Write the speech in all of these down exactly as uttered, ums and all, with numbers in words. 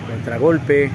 Contragolpe.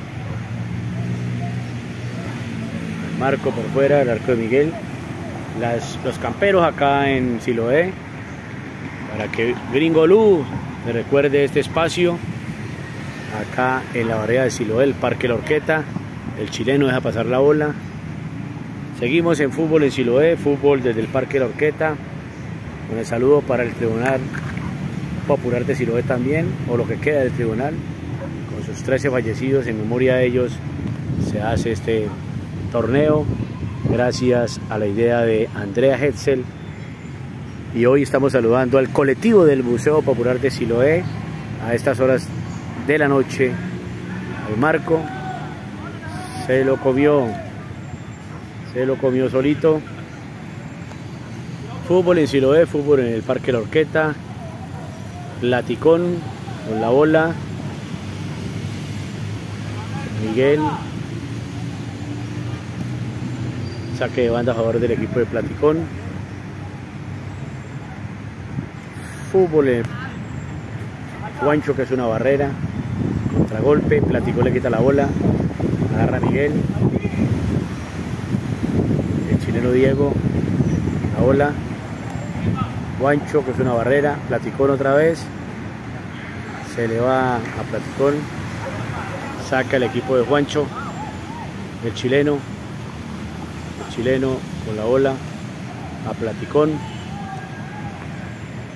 Marco por fuera, el arco de Miguel. Las, los camperos acá en Siloé, para que Gringo Lu me recuerde este espacio. Acá en la barrera de Siloé, el Parque La Horqueta. El chileno deja pasar la bola. Seguimos en fútbol en Siloé, fútbol desde el Parque La Horqueta. Con el saludo para el Tribunal Popular de Siloé también, o lo que queda del tribunal. Con sus trece fallecidos, en memoria de ellos se hace este torneo, gracias a la idea de Andrea Hetzel. Y hoy estamos saludando al colectivo del Museo Popular de Siloé a estas horas de la noche. Al Marco se lo comió, se lo comió solito. Fútbol en Siloé, fútbol en el Parque La Horqueta. Platicón con la bola. Miguel. Saque de banda a favor del equipo de Platicón. Fútbol en Juancho, que es una barrera. Contragolpe. Platicón le quita la bola. Agarra a Miguel. El chileno Diego. La bola. Juancho, que es una barrera. Platicón otra vez. Se le va a Platicón. Saca el equipo de Juancho. El chileno. El chileno con la bola. A Platicón.